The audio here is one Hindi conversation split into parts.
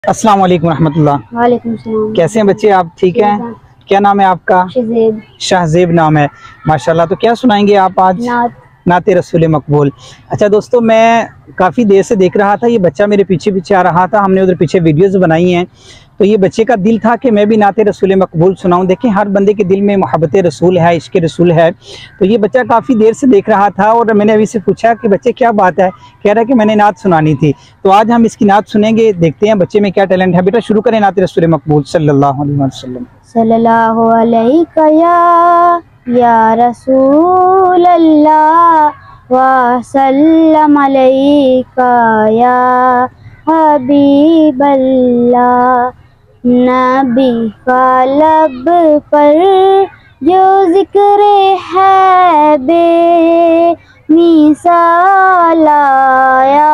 अस्सलाम वालेकुम रहमतुल्लाह। वालेकुम सलाम। कैसे हैं बच्चे आप? ठीक हैं। क्या नाम है आपका? शहजेब। शाहजेब नाम है, माशाल्लाह। तो क्या सुनाएंगे आप आज? नाते रसूल मकबूल। अच्छा दोस्तों, मैं काफ़ी देर से देख रहा था, ये बच्चा मेरे पीछे पीछे आ रहा था। हमने उधर पीछे वीडियोस बनाई हैं, तो ये बच्चे का दिल था कि मैं भी नाते रसूल मकबूल सुनाऊं। देखें, हर बंदे के दिल में मोहब्बत रसूल है, इश्क रसूल है। तो ये बच्चा काफ़ी देर से देख रहा था और मैंने अभी से पूछा कि बच्चे क्या बात है, कह रहा है कि मैंने नात सुनानी थी। तो आज हम इसकी नात सुनेंगे, देखते हैं बच्चे में क्या टैलेंट है। बेटा शुरू करें नाते रसूल मकबूल सल्लल्लाहु अलैहि वसल्लम। सल्लल्लाहु अलैहि या रसूल अल्लाह व सल्लम अलैका या हबीब अल्लाह। नबी का लब पर जो जिक्र है बेमिसाल आया,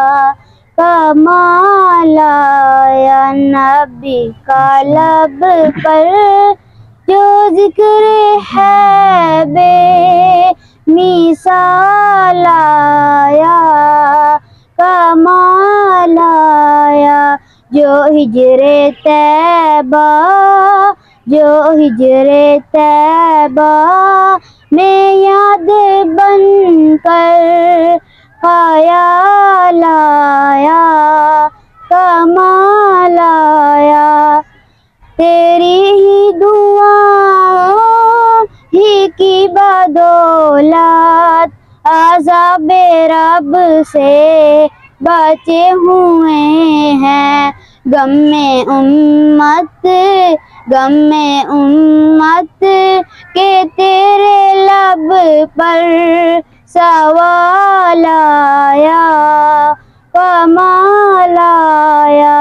कमाल आया। नबी का लब पर जो जिक्र है बेमिसाल आया, कमाल आया। जो हिजरे तैबा, जो हिजरे तैबा में याद बन कर ख्याल आया, कमाल आया। तेरी ही दुआओं ही की बदौलत अज़ाबे रब से बचे हुए हैं। गम में उम्मत, गम में उम्मत के तेरे लब पर सवाल आया, कमाल आया।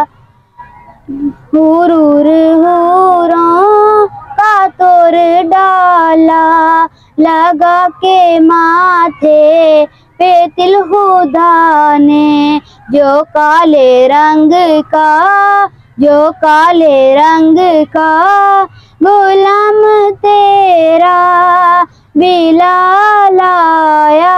हुरूर हूरों का तोर डाला, लगा के माथे पे तिल खुदा ने। जो काले रंग का, जो काले रंग का गुलाम तेरा बिलाल आया,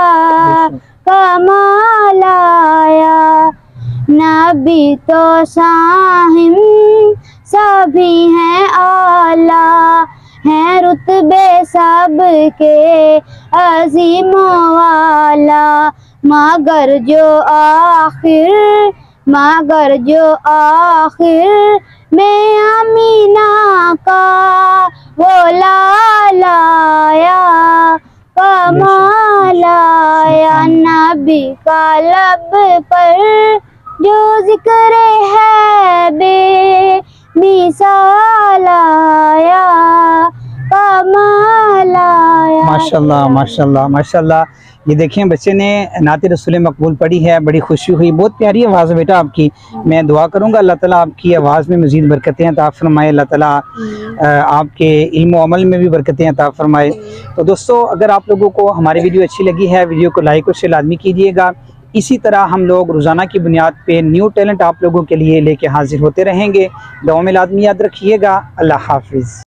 कमाल आया। नबी तो साहिम सभी हैं आला, हैं रुतबे सब के अजीमों वाला। मगर जो आखिर, मगर जो आखिर में अमीना का वो लाल आया, कमाल आया। नबी का लब पर जो जिक्र है बेमिसाल आया, कमाल आया। माशाल्लाह माशाल्लाह माशाल्लाह। ये देखिए, बच्चे ने नाते रसूल मकबूल पढ़ी है, बड़ी खुशी हुई। बहुत प्यारी आवाज़ है बेटा आपकी। मैं दुआ करूँगा अल्लाह ताला आपकी आवाज़ में मज़ीद बरकतें अता फरमाए, अल्लाह ताला आपके इल्म अमल में भी बरकतें अता फरमाए। तो दोस्तों, अगर आप लोगों को हमारी वीडियो अच्छी लगी है, वीडियो को लाइक और शेयर लाजमी कीजिएगा। इसी तरह हम लोग रोज़ाना की बुनियाद पे न्यू टैलेंट आप लोगों के लिए लेके हाजिर होते रहेंगे। दुआ में लाजमी याद रखिएगा। अल्लाह हाफिज़।